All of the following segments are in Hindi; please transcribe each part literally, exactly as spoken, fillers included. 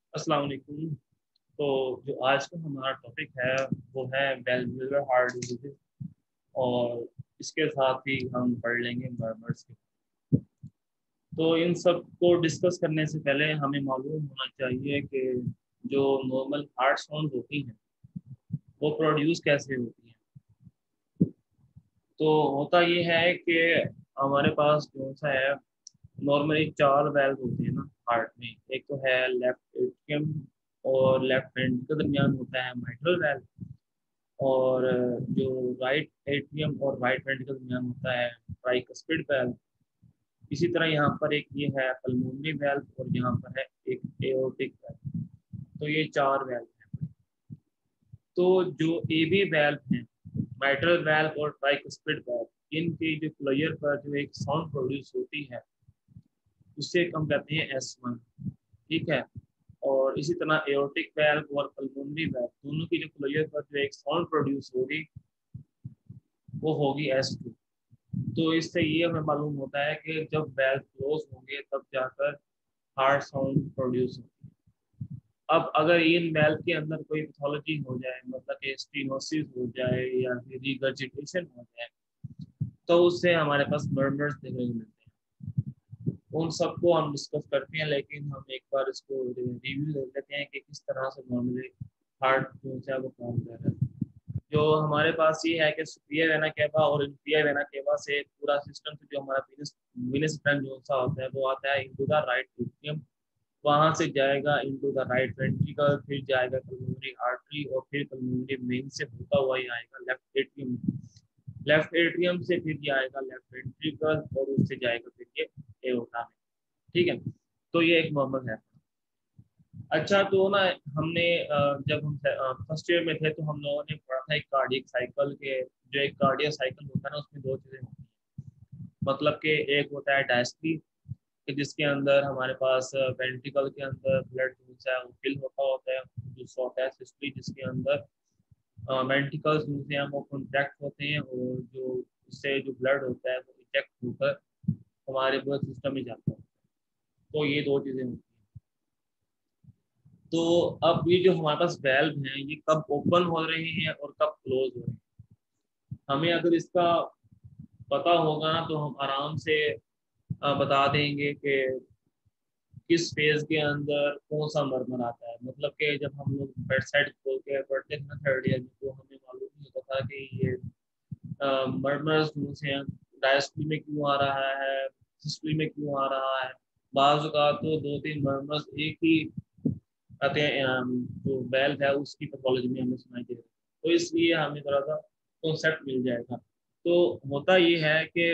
अस्सलाम वालेकुम। तो जो आज का हमारा टॉपिक है वो है वेल्वुलर हार्ट डिजीज, और इसके साथ ही हम पढ़ लेंगे मर्मर्स के। तो इन सब को डिस्कस करने से पहले हमें मालूम होना चाहिए कि जो नॉर्मल हार्ट साउंड होती हैं वो प्रोड्यूस कैसे होती हैं। तो होता ये है कि हमारे पास जो सा है, नॉर्मली चार वेल्व होते हैं ना हार्ट में। एक तो है लेफ्ट एट्रियम, और लेफ्ट वेंट्रिकल के दरमियान होता है माइट्रल वेल्व, और जो राइट एट्रियम और राइट वेंट्रिकल के दरमियान होता है ट्राइकस्पिड वेल्व। इसी तरह यहाँ पर एक ये है पल्मोनरी वेल्व, और यहाँ पर है एक एओर्टिक वेल्व। तो ये चार वेल्व हैं। तो जो ए बी वेल्व हैं, माइट्रल वेल्व और ट्राइकस्पिड वेल्व, इनके जो क्लोजर पर जो एक साउंड प्रोड्यूस होती है उससे हम कहते हैं एस वन। ठीक है। और इसी तरह एओर्टिक वेल्व और पल्मोनरी वेल्व दोनों की जो क्लोजर पर जो एक साउंड प्रोड्यूस होगी वो होगी एस टू। तो इससे ये हमें मालूम होता है कि जब वेल्व क्लोज होंगे तब जाकर हार्ट साउंड प्रोड्यूस होगी। अब अगर इन वेल्व के अंदर कोई पैथोलॉजी हो जाए, मतलब कि स्टीनोसिस हो जाए या फिर रिगर्जिटेशन हो जाए, तो उससे हमारे पास मर्मर्स देखने को मिलते हैं। उन सबको हम डिस्कस करते हैं, लेकिन हम एक बार इसको रिव्यू ले लेते हैं कि किस तरह से नॉर्मली हार्ट जो है वो काम कर रहा है। जो हमारे पास ये है कि सुप्रिया वेना केवा और इंफिया वेना केवा से पूरा सिस्टम से जो हमारा विनस विनस ट्रेंड जो सा होता है वो आता है इनटू द राइट एट्रियम। वहां से जाएगा इनटू द राइट वेंट्रिकल, फिर जाएगा पल्मोनरी आर्टरी, और फिर पल्मोनरी मेन से होता हुआ ही आएगा लेफ्ट एट्रियम। लेफ्ट एट्रियम से फिर ये आएगा लेफ्ट वेंट्रिकल, और उससे जाएगा फिर ये एओर्टा में। ठीक है। तो ये एक नॉर्मल है। अच्छा, तो ना हमने अ, जब हम फर्स्ट ईयर में थे तो हम लोगों ने पढ़ा था एक कार्डियक साइकिल के। जो एक कार्डियक साइकिल होता है ना, उसमें दो चीजें होती हैं। मतलब कि एक होता है डायस्ट्री, कि जिसके अंदर हमारे पास वेंट्रिकल के अंदर ब्लड जो है वो फिल होता होता है। दूसरा होता है सिस्टली, जिसके अंदर वेंट्रिकल्स जो हैं वो कॉन्ट्रैक्ट होते हैं, और जो उससे जो ब्लड होता है वो इजेक्ट होकर हमारे ब्लड सिस्टम में जाता है। तो ये दो चीजें होती हैं। तो अब ये जो हमारे पास वेल्व हैं ये कब ओपन हो रहे हैं और कब क्लोज हो रहे हैं, हमें अगर इसका पता होगा ना तो हम आराम से अ, बता देंगे कि किस फेज के अंदर कौन सा मरमर आता है। मतलब कि जब हम लोग बेड साइड खोल के पढ़ते थे ना थर्ड ईयर में, तो हमें मालूम नहीं होता था कि ये मरमर्स कौन से हैं, डायस्ट्री में क्यों आ रहा है, सिस्टली में क्यों आ रहा है। बाज़ औक़ात तो दो तीन मरमर्स एक ही आते हैं, अम, जो वेल्व है उसकी पैथोलॉजी में हमें सुनाई दे रहा है। तो इसलिए हमें थोड़ा सा कॉन्सेप्ट मिल जाएगा। तो होता ये है कि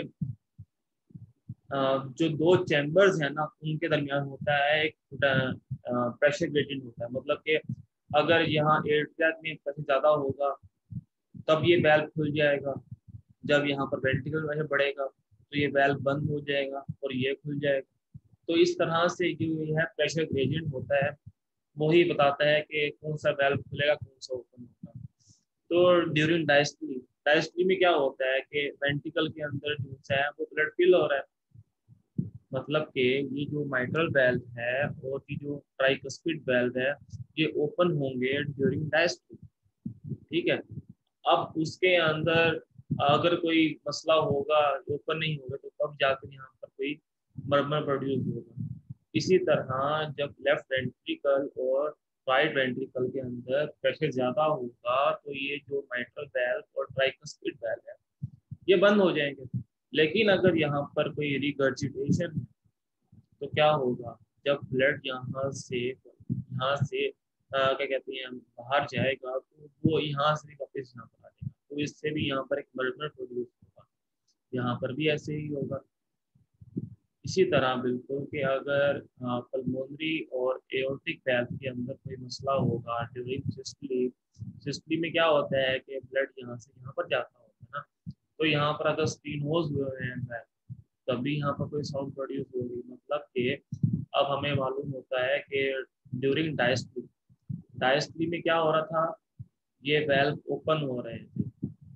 अ, जो दो चैम्बर्स हैं ना उनके दरमियान होता है एक प्रेशर ग्रेडियंट होता है। मतलब कि अगर यहाँ एयर में प्रेशर ज़्यादा होगा तब ये वेल्व खुल जाएगा। जब यहाँ पर वेंट्रिकल प्रेशर बढ़ेगा तो ये वेल्व बंद हो जाएगा और ये खुल जाएगा। तो इस तरह से जो ये है प्रेशर ग्रेडियंट होता है, वही बताता है कि कौन सा वेल्व खुलेगा कौन सा ओपन होगा। तो ड्यूरिंग डायस्ट्री डायस्ट्री में क्या होता है कि वेंट्रिकल के अंदर जो है वो ब्लड फिल हो रहा है। मतलब कि ये जो माइट्रल वेल्व है और ये जो ट्राइकस्पिड वेल्व है ये ओपन होंगे ड्यूरिंग डायस्ट्री। ठीक है। अब उसके अंदर अगर कोई मसला होगा, ओपन नहीं होगा, तो तब जाकर यहाँ पर कोई मरमर प्रोड्यूस होगा। इसी तरह जब लेफ्ट वेंट्रिकल और राइट वेंट्रिकल के अंदर प्रेशर ज्यादा होगा तो ये जो माइट्रल वेल्व और ट्राइकस्पिड वेल्व है ये बंद हो जाएंगे। लेकिन अगर यहाँ पर कोई रिगर्जिटेशन है तो क्या होगा, जब ब्लड यहाँ से यहाँ से आ, क्या कहते हैं बाहर जाएगा तो वो यहाँ से वापस यहाँ पर आ जाएगा। तो इससे भी यहाँ पर एक मर्मर प्रोड्यूस होगा। यहाँ पर भी ऐसे ही होगा। इसी तरह बिल्कुल कि अगर पल्मोनरी और एओर्टिक वेल्व के अंदर कोई मसला होगा ड्यूरिंग सिस्टली, सिस्टली में क्या होता है कि ब्लड यहाँ से यहाँ पर जाता होता है ना। तो यहाँ पर अगर स्टीनोज हुए हैं तभी यहाँ पर कोई साउंड प्रोड्यूस होगी। मतलब कि अब हमें मालूम होता है कि ड्यूरिंग डायस्ट्री डायस्ट्री में क्या हो रहा था, ये वेल्व ओपन हो रहे थे।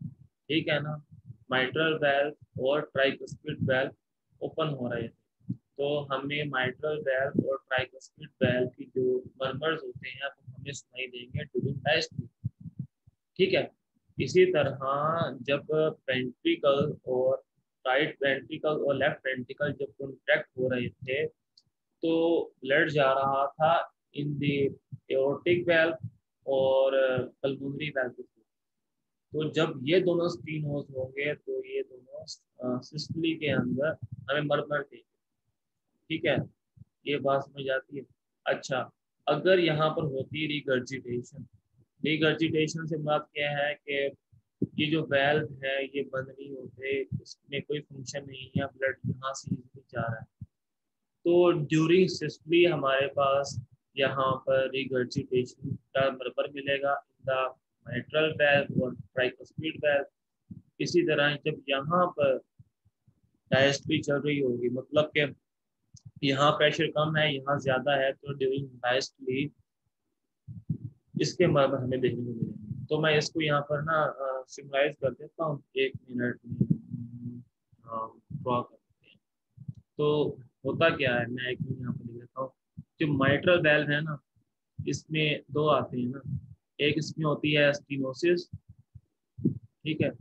ठीक है ना। माइट्रल वेल्व और ट्राइकस्पिड वेल्व ओपन हो रहे थे। तो हमें माइट्रल वेल्व और ट्राइकस्पिड वेल्व की जो मर्मर्स होते हैं वो हमें सुनाई देंगे ड्यूरिंग डायस्टोली। ठीक है। इसी तरह जब वेंट्रिकल और राइट वेंट्रिकल और लेफ्ट वेंट्रिकल जब कॉन्ट्रैक्ट हो रहे थे तो ब्लड जा रहा था इन द एओर्टिक वेल्व और पल्मोनरी वेल्व के थ्रू। तो जब ये दोनों स्टीनोज होंगे तो ये दोनों सिस्टली के अंदर हमें मरमर देंगे। ठीक है, ये बात समझ आती है। अच्छा, अगर यहाँ पर होती है रिगर्जिटेशन, रिगर्जिटेशन से बात क्या है कि ये जो वेल्व है ये बंद नहीं होते, इसमें कोई फंक्शन नहीं है, ब्लड यहाँ से इजीली जा रहा है। तो ड्यूरिंग सिस्टली हमारे पास यहाँ पर रिगर्जिटेशन का बराबर मिलेगा इन द माइट्रल वेल्व और ट्राइकस्पिड वेल्व। इसी तरह जब यहाँ पर डायस्टोली चल रही होगी, मतलब कि यहाँ प्रेशर कम है यहाँ ज्यादा है, तो ड्यूरिंग डायस्टोली इसके मर्मर हमें देखने को मिलेंगे। तो मैं इसको यहाँ पर ना सिम्बलाइज कर देता हूँ एक मिनट में, ड्रॉ करते हैं। तो होता क्या है, मैं एक मिनट यहाँ पर लिख देता हूँ। जो माइट्रल वेल्व है ना, इसमें दो आते हैं ना, एक इसमें होती है स्टीनोसिस। ठीक है,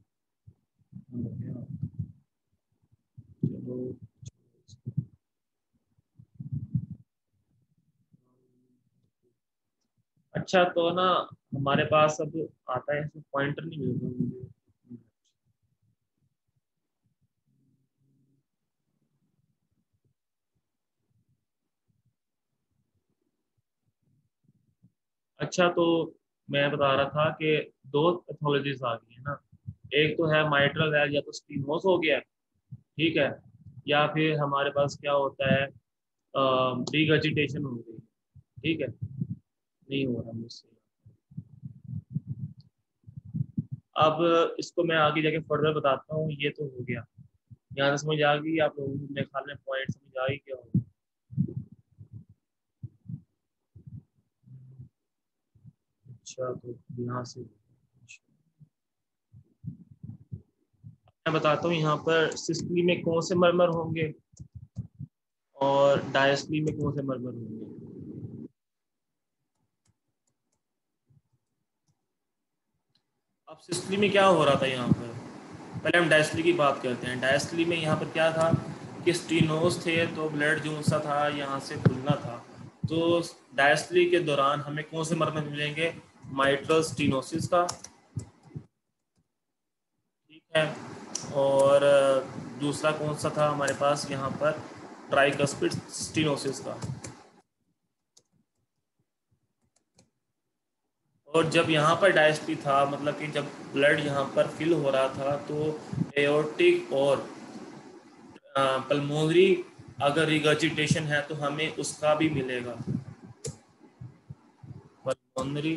चलो अच्छा तो ना हमारे पास अब आता है, इसमें पॉइंटर नहीं मिल रहा मुझे। अच्छा तो मैं बता रहा था कि दो पैथोलॉजीज आ गई है ना, एक तो है माइट्रल वेल्व, या तो स्टीनोस हो गया, ठीक है, या फिर हमारे पास क्या होता है रिगर्जिटेशन हो गई। ठीक है, नहीं हो रहा मुझसे। अब इसको मैं आगे जाके फर्दर बताता हूँ। ये तो हो गया, यहाँ से समझ आ गई आप लोगों को, मेरे ख्याल में पॉइंट समझ आ गई क्या होगा। अच्छा तो यहाँ से मैं बताता हूँ यहाँ पर सिस्टली में कौन से मरमर होंगे और डायस्टली में कौन से मरमर होंगे। अब सिस्टली में क्या हो रहा था यहाँ पर, पहले हम डायस्टली की बात करते हैं। डायस्टली में यहाँ पर क्या था कि स्टीनोस थे, तो ब्लड जो सा था यहाँ से खुलना था। तो डायस्टली के दौरान हमें कौन से मरमर मिलेंगे, माइट्रल स्टीनोसिस का, ठीक है, और दूसरा कौन सा था हमारे पास यहाँ पर, ट्राइकस्पिड स्टीनोसिस का। और जब यहाँ पर डायस्टी था, मतलब कि जब ब्लड यहाँ पर फिल हो रहा था, तो एओर्टिक और पल्मोनरी अगर रिगर्जिटेशन है तो हमें उसका भी मिलेगा, पल्मोनरी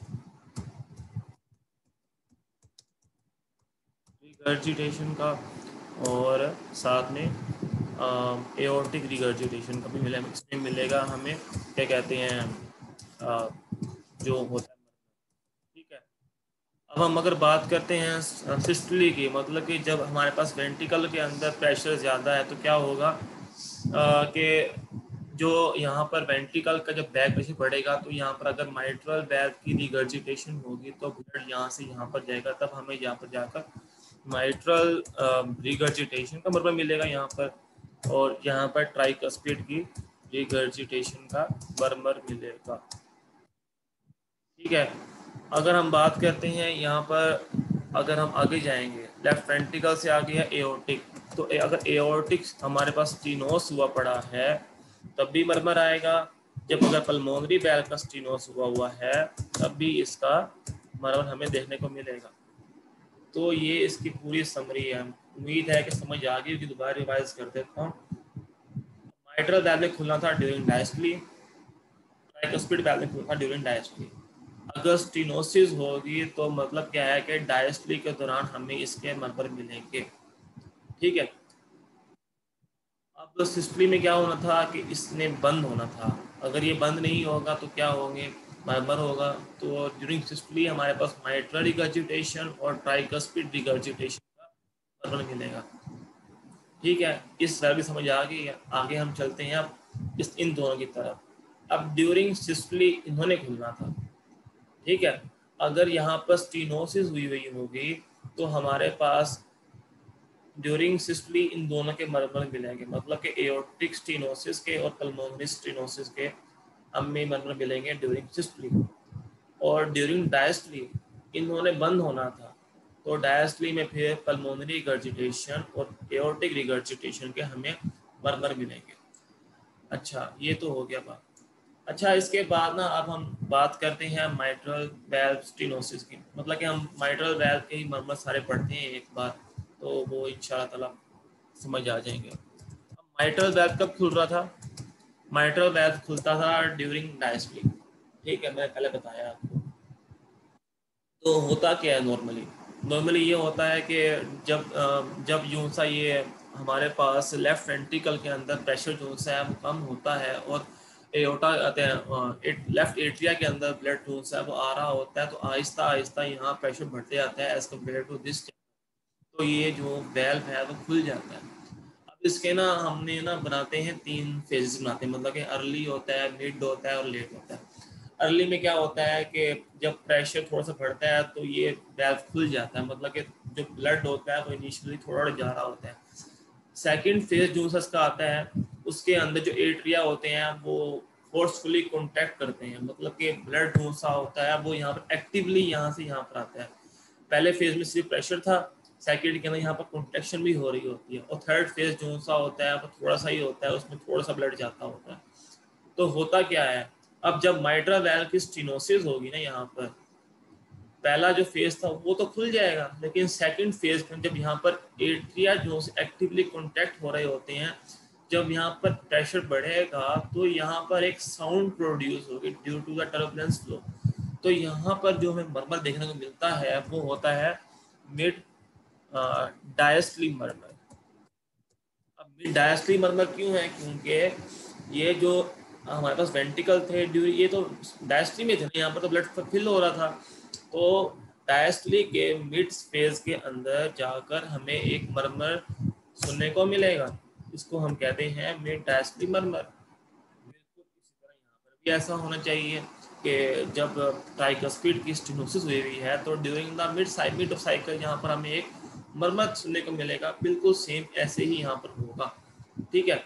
रिगर्जिटेशन का, और साथ में एओर्टिक रिगर्जिटेशन का भी मिलेगा। इसमें मिलेगा हमें क्या कहते हैं आ, जो होता है। ठीक है, अब हम अगर बात करते हैं सिस्टली की, मतलब कि जब हमारे पास वेंट्रिकल के अंदर प्रेशर ज़्यादा है तो क्या होगा कि जो यहाँ पर वेंट्रिकल का जब बैक प्रेशर बढ़ेगा तो यहाँ पर अगर माइट्रल वेल्व की रिगर्जिटेशन होगी तो ब्लड यहाँ से यहाँ पर जाएगा, तब हमें यहाँ पर जाकर माइट्रल रिगर्जिटेशन का मतलब मिलेगा यहाँ पर, और यहाँ पर ट्राइकस्पिड की रिगर्जिटेशन का मरमर मिलेगा। ठीक है, अगर हम बात करते हैं यहाँ पर, अगर हम आगे जाएंगे लेफ्ट वेंट्रिकल से आगे है एओर्टिक, तो ए, अगर एओर्टिक हमारे पास स्टीनोस हुआ पड़ा है तब भी मरमर आएगा, जब अगर पल्मोनरी वेल्व का स्टीनोस हुआ हुआ है तब भी इसका मरमर हमें देखने को मिलेगा। तो ये इसकी पूरी समरी है, उम्मीद है कि समझ आ गई, दोबारा रिवाइज कर देता हूँ। माइट्रल वेल्व में खुलना था ड्यूरिंग डायस्टोली, ट्राइकस्पिड वेल्व में खुलना था ड्यूरिंग डायस्टोली। अगर स्टीनोसिस होगी तो मतलब क्या है कि डायस्टोली के दौरान हमें इसके मरमर मिलेंगे। ठीक है, अब सिस्टली में क्या होना था कि इसने बंद होना था, अगर ये बंद नहीं होगा तो क्या होंगे, मरमर होगा। तो ड्यूरिंग सिस्टली हमारे पास माइट्रल रिगर्जिटेशन और ट्राइकस्पिड रिगर्जिटेशन का मरमर मिलेगा। ठीक है, इस तरह की समझ आ गई है। आगे हम चलते हैं अब इस इन दोनों की तरफ। अब ड्यूरिंग सिस्टली इन्होंने खुलना था, ठीक है। अगर यहाँ पर स्टीनोसिस हुई हुई होगी तो हमारे पास ड्यूरिंग सिस्टली इन दोनों के मरमर मिलेंगे, मतलब कि एओर्टिक स्टीनोसिस के और पल्मोनरी स्टीनोसिस के हमें मरमर मिलेंगे ड्यूरिंग सिस्टली। और ड्यूरिंग डायस्टली इन्होंने बंद होना था, तो डायस्टली में फिर पल्मोनरी रिगर्जिटेशन और एओर्टिक रिगर्जिटेशन के हमें मरमर मिलेंगे। अच्छा, ये तो हो गया बात। अच्छा, इसके बाद ना अब हम बात करते हैं माइट्रल वैल्व स्टीनोसिस की, मतलब कि हम माइट्रल वैल्व के ही मरमर सारे पढ़ते हैं एक बार, तो वो इंशाल्लाह ताला समझ आ जाएंगे। अब माइट्रल वैल्व कब खुल रहा था? माइट्रल वैल्व खुलता था ड्यूरिंग डायस्टली, ठीक है, मैंने पहले बताया आपको। तो होता क्या है नॉर्मली? नॉर्मली ये होता है कि जब जब यूं सा ये हमारे पास लेफ्ट वेंट्रिकल के अंदर प्रेशर जो सा है वो कम होता है और एओर्टा आते हैं, लेफ्ट एट्रिया के अंदर ब्लड जो सा है वो आ रहा होता है, तो आहिस्ता आहिस्ता यहाँ प्रेशर बढ़ते जाता है एज कम्पेयर टू दिस, तो ये जो वेल्व है वो खुल जाता है। अब इसके ना हमने ना बनाते हैं तीन फेजेस बनाते हैं, मतलब कि अर्ली होता है, मिड होता है और लेट होता है। अर्ली में क्या होता है कि जब प्रेशर थोड़ा सा बढ़ता है तो ये वेल्व खुल जाता है, मतलब कि जो ब्लड होता है वो इनिशियली थोड़ा जा रहा होता है। सेकंड फेज जो इसका आता है उसके अंदर जो एट्रिया होते हैं वो फोर्सफुली कॉन्टैक्ट करते हैं, मतलब कि ब्लड जो सा होता है वो यहाँ पर एक्टिवली यहाँ से यहाँ पर आता है। पहले फेज में सिर्फ प्रेशर था, सेकंड के अंदर यहाँ पर कॉन्ट्रैक्शन भी हो रही होती है, और थर्ड फेज जो सा होता है वो थोड़ा सा ही होता है, उसमें थोड़ा सा ब्लड जाता होता है। तो होता क्या है, अब जब माइट्रल वैल्व की स्टीनोसिस होगी ना, यहाँ पर पहला जो फेज था वो तो खुल जाएगा, लेकिन सेकंड फेज में जब यहाँ पर एट्रिया जो एक्टिवली कॉन्टैक्ट हो रहे होते हैं, जब यहाँ पर प्रेशर बढ़ेगा तो यहाँ पर एक साउंड प्रोड्यूस होगी due to the turbulence flow. तो यहाँ पर जो हमें मरमर देखने को मिलता है वो होता है मिड डायस्टली मरमर। अब मिड डायस्टली मरमर क्यों है? क्योंकि ये जो हमारे पास वेंट्रिकल थे ड्यूरी, ये तो डायस्टली में थे ना, यहाँ पर तो ब्लड फिल हो रहा था, तो डायस्टली के मिड स्पेस के अंदर जाकर हमें एक मरमर सुनने को मिलेगा, इसको हम कहते हैं मिड डायस्टली मरमर। बिल्कुल इसी तरह यहाँ पर भी ऐसा होना चाहिए कि जब ट्राइकस्पिड की स्टेनोसिस हुई हुई है तो during the mid mid of cycle यहाँ पर हमें एक मरमत सुनने को मिलेगा, बिल्कुल सेम ऐसे ही यहाँ पर होगा, ठीक है।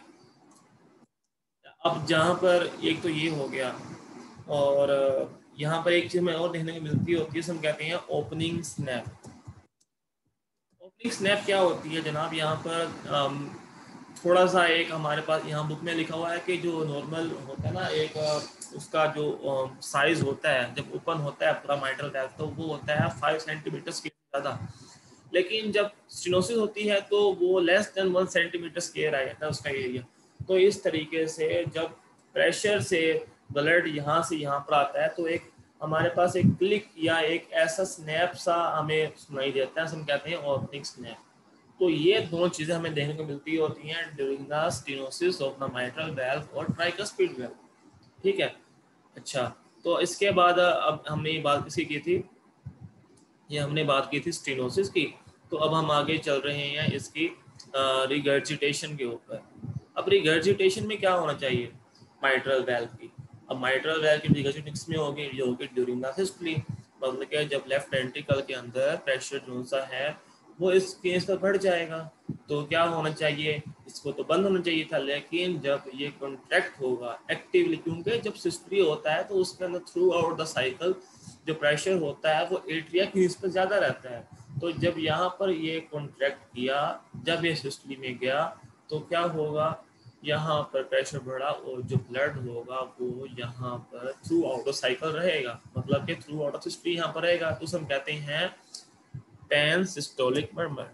अब जहाँ पर एक तो ये हो गया, और यहाँ पर एक चीज़ हमें और देखने को मिलती होती है, हम कहते हैं ओपनिंग स्नैप। ओपनिंग स्नैप क्या होती है जनाब? यहाँ पर थोड़ा सा एक हमारे पास यहाँ बुक में लिखा हुआ है कि जो नॉर्मल होता है ना, एक उसका जो साइज होता है जब ओपन होता है पूरा माइट्रल वैल्व, तो वो होता है फाइव सेंटीमीटर के ज़्यादा, लेकिन जब स्टेनोसिस होती है तो वो less than one centimetre square आ जाता है उसका एरिया। तो इस तरीके से जब प्रेशर से ब्लड यहाँ से यहाँ पर आता है तो एक हमारे पास एक क्लिक या एक ऐसा स्नैप सा हमें सुनाई देता है, हम कहते हैं ओपनिंग स्नैप। तो ये दोनों चीज़ें हमें देखने को मिलती होती हैं during the stenosis of the mitral valve और ट्राइकस्पिड वैल्व, ठीक है। अच्छा, तो इसके बाद अब हमने ये बात किसी की थी, ये हमने बात की थी स्टेनोसिस की, तो अब हम आगे चल रहे हैं इसकी रिगर्जिटेशन के ऊपर। अब रिगर्जिटेशन में क्या होना चाहिए माइट्रल वैल्व की? अब माइट्रल वैल्व की रिगर्जिटेशन में होगी जो होगी ड्यूरिंग द सिस्टली, मतलब कि जब लेफ्ट वेंट्रिकल के अंदर प्रेशर जो सा है वो इस केस पर बढ़ जाएगा, तो क्या होना चाहिए, इसको तो बंद होना चाहिए था, लेकिन जब ये कॉन्ट्रैक्ट होगा एक्टिवली, क्योंकि जब सिस्टली होता है तो उसके अंदर थ्रू आउट द साइकिल जो प्रेशर होता है वो एट्रिया की निस्बत ज़्यादा रहता है, तो जब यहाँ पर ये कॉन्ट्रैक्ट किया, जब ये सिस्टली में गया तो क्या होगा, यहाँ पर प्रेशर बढ़ा और जो ब्लड होगा वो यहाँ पर थ्रू आउट ऑफ साइकिल रहेगा, मतलब कि थ्रू आउट ऑफ सिस्टली यहाँ पर रहेगा, तो हम कहते हैं पैन सिस्टोलिक मरमर,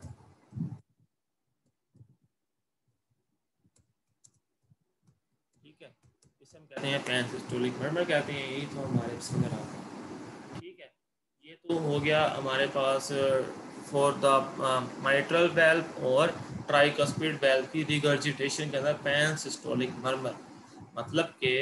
ठीक है, इसे हम कहते हैं पैन सिस्टोलिक मरमर कहते हैं, यही तो हमारे इसमें आता है, ठीक है। ये तो हो गया हमारे पास फॉर द माइट्रल वैल्व और ट्राइकस्पिड वैल्व की रिगर्जिटेशन के अंदर पैन सिस्टोलिक मरमर, मतलब कि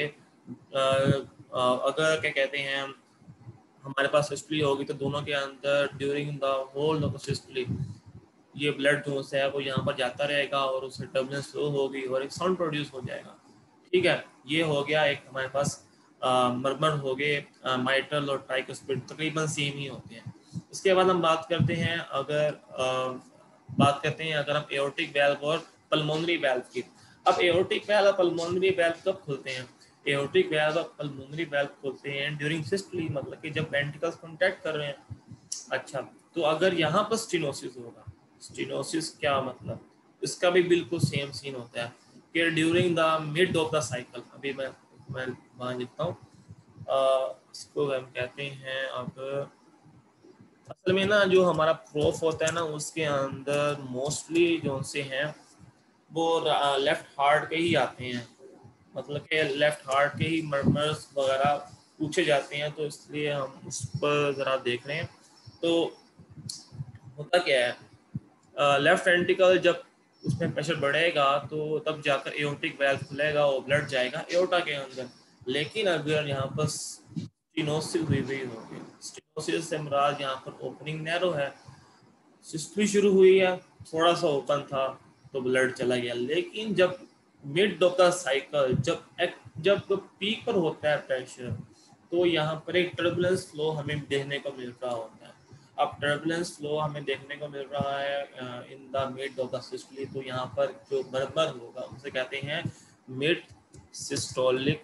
अगर क्या कहते हैं हमारे पास सिस्टली होगी तो दोनों के अंदर during the whole of systole ये ब्लड जो है वो यहाँ पर जाता रहेगा और उससे टर्बुलेंस फ्लो होगी और एक साउंड प्रोड्यूस हो जाएगा। ठीक है, ये हो गया एक हमारे पास मरमर हो गए, माइट्रल और ट्राइकुस्पिड तकरीबन सेम ही होते हैं। इसके बाद हम बात करते हैं अगर आ, बात करते हैं अगर हम एओर्टिक वेल्व और पल्मोनरी वेल्व की। अब एओर्टिक वेल्व और पल्मोनरी वेल्व कब खुलते हैं? एओर्टिक वेल्व और पल्मोनरी वेल्व खुलते हैं ड्यूरिंग सिस्टोली, मतलब कि जब वेंट्रिकल्स कॉन्ट्रैक्ट कर रहे हैं। अच्छा, तो अगर यहाँ पर स्टेनोसिस होगा, स्टेनोसिस क्या मतलब, इसका भी बिल्कुल सेम सीन होता है कि during the mid of the cycle. अभी मैं मैं वहाँ लिखता हूँ, इसको हम कहते हैं, अब असल में ना जो हमारा प्रोफ होता है ना उसके अंदर मोस्टली जो से हैं वो लेफ्ट हार्ट के ही आते हैं, मतलब कि लेफ्ट हार्ट के ही मर्मर्स वगैरह पूछे जाते हैं, तो इसलिए हम उस पर ज़रा देख रहे हैं। तो होता क्या है, लेफ्ट वेंट्रिकल जब उसमें प्रेशर बढ़ेगा तो तब जाकर एओर्टिक वेल्व खुलेगा और ब्लड जाएगा एओर्टा के अंदर। लेकिन अगर यहाँ पर स्टेनोसिस हुई हुई होगी, स्टेनोसिस से मुराद यहाँ पर ओपनिंग नैरो है, सिस्टमी शुरू हुई है, थोड़ा सा ओपन था तो ब्लड चला गया। लेकिन जब मिड ऑफ द साइकिल, जब एक, जब पीक पर होता है प्रेशर, तो यहाँ पर एक टर्बुलेंस फ्लो हमें देखने को मिल रहा होता है। अब टर्बुलेंस फ्लो हमें देखने को मिल रहा है in the mid of the systole, तो यहाँ पर जो मरमर होगा उसे कहते हैं मिड सिस्टोलिक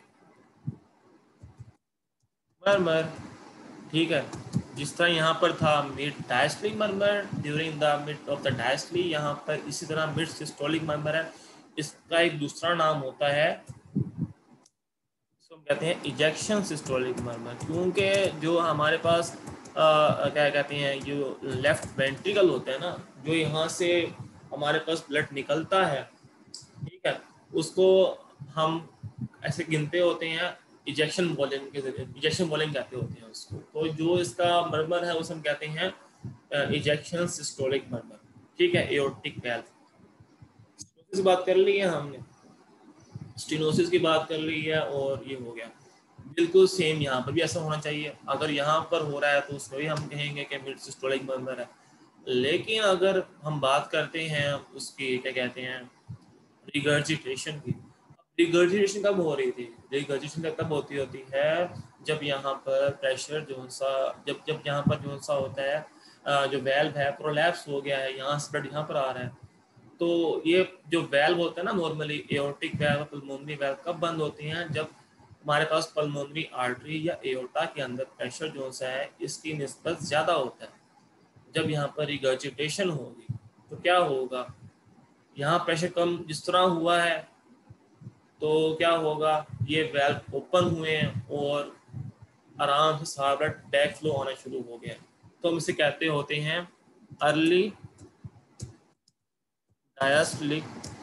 मरमर। ठीक है, जिस तरह यहाँ पर था mid diastolic murmur during the mid of the diastole, यहाँ पर इसी तरह मिड सिस्टोलिक मरमर है। इसका एक दूसरा नाम होता है, इसको कहते हैं इजेक्शन सिस्टोलिक मरमर, क्योंकि जो हमारे पास आ, क्या कहते हैं, जो लेफ्ट वेंट्रिकल होता है ना, जो यहाँ से हमारे पास ब्लड निकलता है, ठीक है, उसको हम ऐसे गिनते होते हैं इजेक्शन वॉल्यूम के जरिए, इजेक्शन वॉल्यूम कहते होते हैं उसको। तो जो इसका मरमर है उसे हम कहते हैं इजेक्शन सिस्टोलिक मरमर। ठीक है, एओर्टिक वेल्व की बात कर ली है हमने, स्टेनोसिस की बात कर ली है, और ये हो गया। बिल्कुल सेम यहाँ पर भी ऐसा होना चाहिए। अगर यहाँ पर हो रहा है तो उसको भी हम कहेंगे कि मिड सिस्टोलिक मरमर है। लेकिन अगर हम बात करते हैं उसकी क्या कहते हैं रिगर्जिटेशन की, रिगर्जिटेशन कब हो रही थी? रिगर्जिटेशन कब होती होती है जब यहाँ पर प्रेशर जो सा जब जब यहाँ पर जो सा होता है, जो वेल्व है प्रोलैप्स हो गया है, यहाँ से ब्लड यहाँ पर आ रहा है, तो ये जो वेल्व होता है ना normally aortic valve, pulmonary valve कब बंद होती हैं? जब हमारे पास पल्मोनरी आर्टरी या एओर्टा के अंदर प्रेशर जो सा है इसकी निस्बत ज़्यादा होता है। जब यहाँ पर रिगर्जिटेशन होगी तो क्या होगा, यहाँ प्रेशर कम जिस तरह हुआ है तो क्या होगा, ये वेल्व ओपन हुए हैं और आराम से सारा ब्लड बैक फ्लो होना शुरू हो गया। तो हम इसे कहते होते हैं अर्ली डायस्टोलिक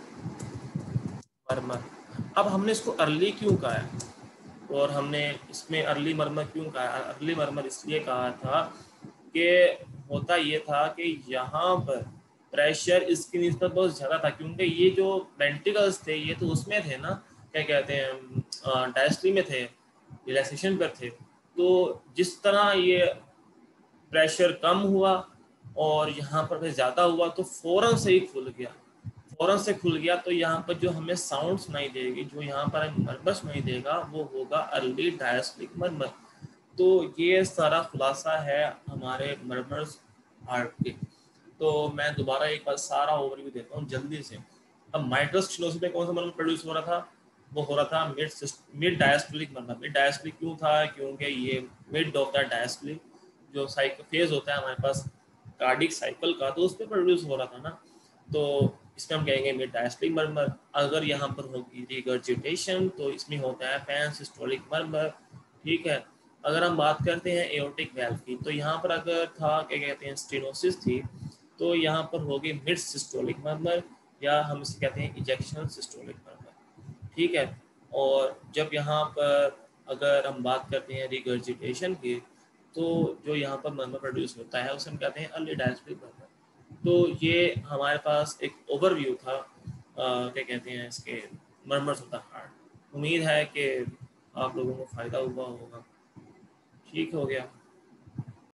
मरमर। अब हमने इसको अर्ली क्यों कहा है और हमने इसमें अर्ली मरमर क्यों कहा है? अर्ली मरमर इसलिए कहा था कि होता ये था कि यहाँ पर प्रेशर इसकी निस्बत बहुत ज़्यादा था, क्योंकि ये जो वेंट्रिकल्स थे ये तो उसमें थे ना, क्या कहते हैं डायस्टोली में थे, रिलैक्सेशन पर थे। तो जिस तरह ये प्रेशर कम हुआ और यहाँ पर ज़्यादा हुआ तो फ़ौरन से ही खुल गया, फ़ौरन से खुल गया। तो यहाँ पर जो हमें साउंड सुनाई देगी, जो यहाँ पर हमें मरमर सुनाई देगा, वो होगा अर्ली डायस्टोलिक मरमर। तो ये सारा खुलासा है हमारे मरमर्स हार्ट के। तो मैं दोबारा एक बार सारा ओवरव्यू देता हूँ जल्दी से। अब माइट्रल स्टेनोसिस में कौन सा मरमर प्रोड्यूस हो रहा था? वो हो रहा था mid mid diastolic murmur. Mid diastolic क्यों था? क्योंकि ये मिड ऑफ द डायस्टोलिक जो साइकिल फेज होता है हमारे पास कार्डिक साइकिल का, तो उस पर प्रोड्यूस हो रहा था ना, तो इसमें हम कहेंगे मिड डायस्टोलिक मरमर। अगर यहाँ पर होगी रिगर्जिटेशन तो इसमें होता है पैन सिस्टोलिक मरमर। ठीक है, अगर हम बात करते हैं एओर्टिक वेल्व की, तो यहाँ पर अगर था क्या कहते हैं स्टेनोसिस थी, तो यहाँ पर होगी मिड सिस्टोलिक मरमर, या हम इसे कहते हैं इजेक्शन सिस्टोलिक मरमर। ठीक है, और जब यहाँ पर अगर हम बात करते हैं रिगर्जिटेशन की, तो जो यहाँ पर मरमर प्रोड्यूस होता है उसे हम कहते हैं अर्ली डायस्टोलिक मरमर। तो ये हमारे पास एक ओवरव्यू था क्या कहते हैं इसके मरमर्स ऑफ द हार्ट। उम्मीद है कि आप लोगों को फ़ायदा हुआ होगा। ठीक हो गया।